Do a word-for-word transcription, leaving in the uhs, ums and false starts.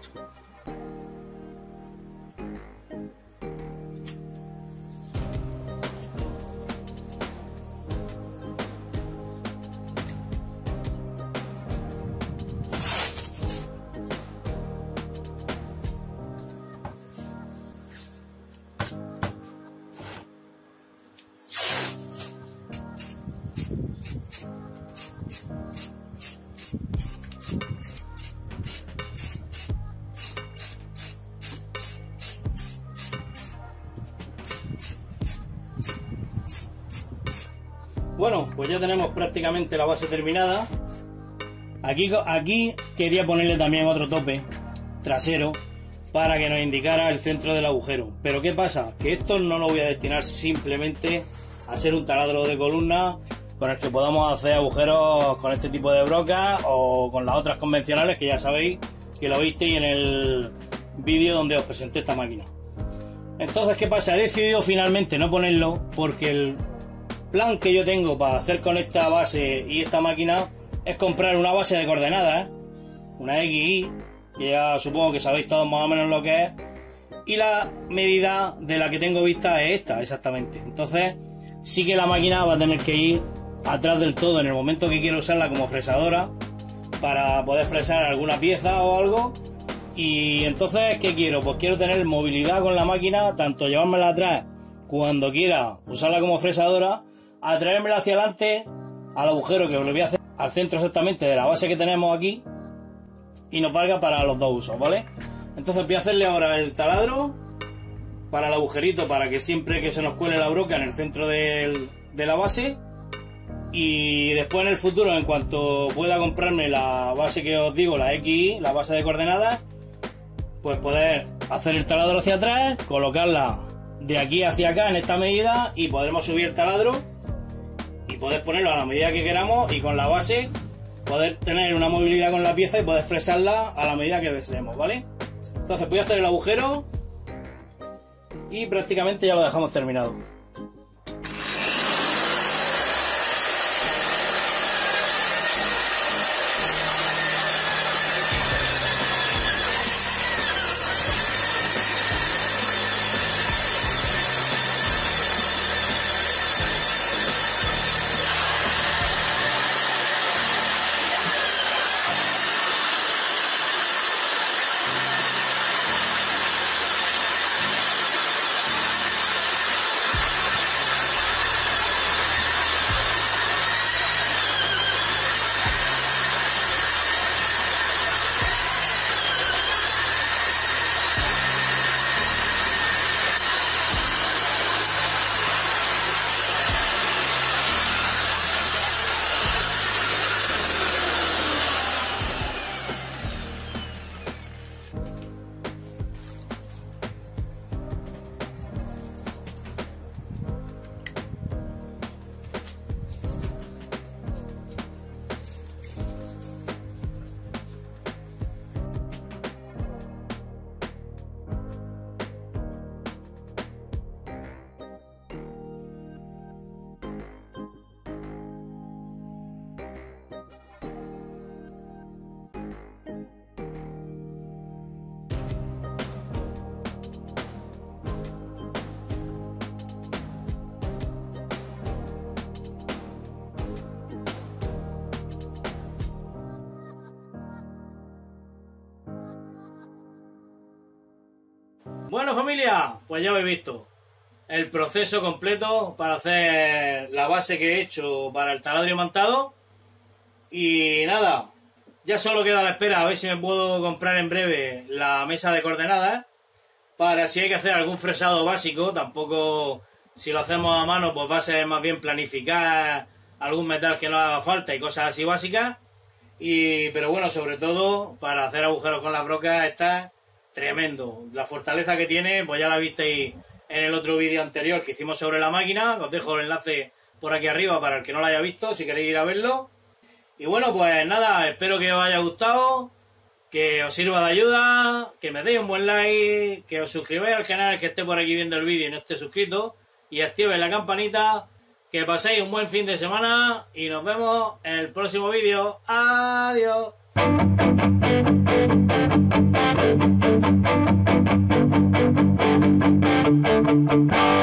Bueno, pues ya tenemos prácticamente la base terminada. Aquí, aquí quería ponerle también otro tope trasero para que nos indicara el centro del agujero. Pero ¿qué pasa? Que esto no lo voy a destinar simplemente a ser un taladro de columna con el que podamos hacer agujeros con este tipo de brocas o con las otras convencionales, que ya sabéis que lo visteis en el vídeo donde os presenté esta máquina. Entonces, ¿qué pasa? He decidido finalmente no ponerlo porque el plan que yo tengo para hacer con esta base y esta máquina es comprar una base de coordenadas, una X Y, que ya supongo que sabéis todos más o menos lo que es, y la medida de la que tengo vista es esta, exactamente. Entonces sí que la máquina va a tener que ir atrás del todo en el momento que quiero usarla como fresadora para poder fresar alguna pieza o algo. Y entonces, ¿qué quiero? Pues quiero tener movilidad con la máquina, tanto llevármela atrás cuando quiera usarla como fresadora, a traérmela hacia adelante al agujero que le voy a hacer al centro exactamente de la base que tenemos aquí y nos valga para los dos usos, ¿vale? Entonces voy a hacerle ahora el taladro para el agujerito, para que siempre que se nos cuele la broca en el centro del, de la base, y después en el futuro, en cuanto pueda comprarme la base que os digo, la X Y, la base de coordenadas, pues poder hacer el taladro hacia atrás, colocarla de aquí hacia acá en esta medida y podremos subir el taladro y poder ponerlo a la medida que queramos, y con la base poder tener una movilidad con la pieza y poder fresarla a la medida que deseemos, ¿vale? Entonces voy a hacer el agujero y prácticamente ya lo dejamos terminado. Bueno, familia, pues ya habéis visto el proceso completo para hacer la base que he hecho para el taladro imantado. Y nada, ya solo queda la espera a ver si me puedo comprar en breve la mesa de coordenadas, para si hay que hacer algún fresado básico. Tampoco, si lo hacemos a mano, pues va a ser más bien planificar algún metal que no haga falta y cosas así básicas. Y, pero bueno, sobre todo para hacer agujeros con las brocas está tremendo. La fortaleza que tiene, pues ya la visteis en el otro vídeo anterior que hicimos sobre la máquina. Os dejo el enlace por aquí arriba para el que no lo haya visto, si queréis ir a verlo. Y bueno, pues nada, espero que os haya gustado, que os sirva de ayuda, que me deis un buen like, que os suscribáis al canal, que esté por aquí viendo el vídeo y no esté suscrito, y activéis la campanita. Que paséis un buen fin de semana y nos vemos en el próximo vídeo. Adiós. Thank you.